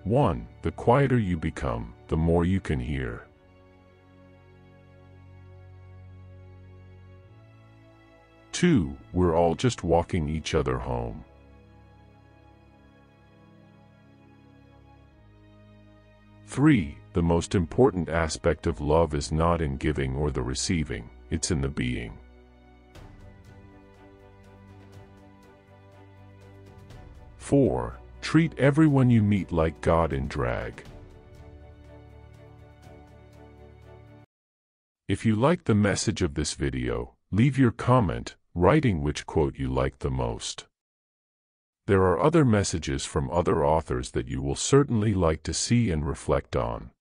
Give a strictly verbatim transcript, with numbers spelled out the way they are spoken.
one. The quieter you become, the more you can hear. two. We're all just walking each other home. three. The most important aspect of love is not in giving or the receiving, it's in the being. four. Treat everyone you meet like God in drag. If you liked the message of this video, leave your comment, writing which quote you liked the most. There are other messages from other authors that you will certainly like to see and reflect on.